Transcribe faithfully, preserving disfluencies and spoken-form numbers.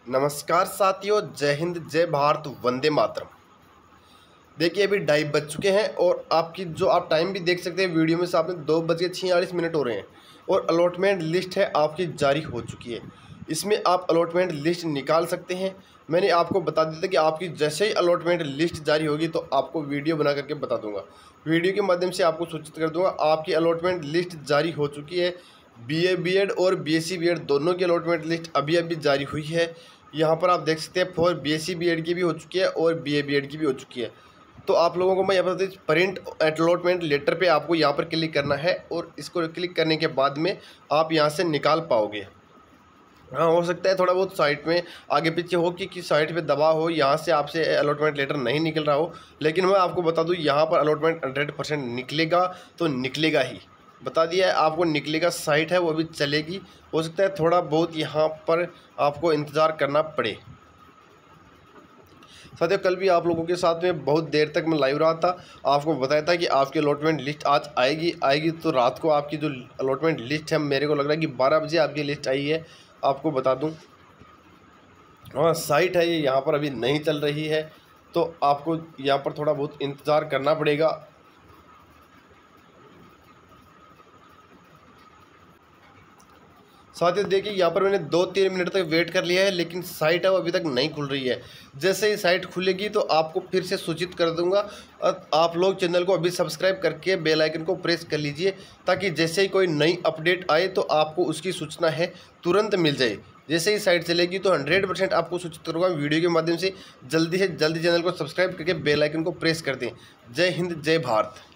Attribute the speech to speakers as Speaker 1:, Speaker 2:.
Speaker 1: नमस्कार साथियों, जय हिंद, जय भारत, वंदे मातरम। देखिए अभी ढाई बज चुके हैं और आपकी जो आप टाइम भी देख सकते हैं वीडियो में सामने दो बज के छियालीस मिनट हो रहे हैं और अलॉटमेंट लिस्ट है आपकी जारी हो चुकी है। इसमें आप अलॉटमेंट लिस्ट निकाल सकते हैं। मैंने आपको बता दिया था कि आपकी जैसे ही अलॉटमेंट लिस्ट जारी होगी तो आपको वीडियो बना करके बता दूंगा। वीडियो के माध्यम से आपको सूचित कर दूंगा आपकी अलॉटमेंट लिस्ट जारी हो चुकी है। बीए बीएड और बीएससी बीएड दोनों की अलॉटमेंट लिस्ट अभी अभी जारी हुई है। यहाँ पर आप देख सकते हैं फॉर बीएससी बीएड की भी हो चुकी है और बीए बीएड की भी हो चुकी है। तो आप लोगों को मैं यहाँ पर प्रिंट अलॉटमेंट लेटर पे आपको यहाँ पर क्लिक करना है और इसको क्लिक करने के बाद में आप यहाँ से निकाल पाओगे। हाँ, हो सकता है थोड़ा बहुत साइट में आगे पीछे हो कि किस साइट पे दबा हो, यहाँ से आपसे अलॉटमेंट लेटर नहीं निकल रहा हो, लेकिन मैं आपको बता दूँ यहाँ पर अलॉटमेंट हंड्रेड परसेंट निकलेगा तो निकलेगा ही। बता दिया है आपको, निकलेगा। साइट है वो भी चलेगी। हो सकता है थोड़ा बहुत यहाँ पर आपको इंतज़ार करना पड़े। साथियों, कल भी आप लोगों के साथ में बहुत देर तक मैं लाइव रहा था, आपको बताया था कि आपकी अलॉटमेंट लिस्ट आज आएगी आएगी तो रात को आपकी जो अलॉटमेंट लिस्ट है, मेरे को लग रहा है कि बारह बजे आपकी लिस्ट आई है। आपको बता दूं, हाँ साइट है ये यहाँ पर अभी नहीं चल रही है, तो आपको यहाँ पर थोड़ा बहुत इंतज़ार करना पड़ेगा। साथियों देखिए यहाँ पर मैंने दो तीन मिनट तक वेट कर लिया है, लेकिन साइट है वो अभी तक नहीं खुल रही है। जैसे ही साइट खुलेगी तो आपको फिर से सूचित कर दूंगा। आप लोग चैनल को अभी सब्सक्राइब करके बेल आइकन को प्रेस कर लीजिए, ताकि जैसे ही कोई नई अपडेट आए तो आपको उसकी सूचना है तुरंत मिल जाए। जैसे ही साइट चलेगी तो हंड्रेड परसेंट आपको सूचित करूँगा वीडियो के माध्यम से। जल्दी से जल्दी चैनल को सब्सक्राइब करके बेल आइकन को प्रेस कर दें। जय हिंद, जय भारत।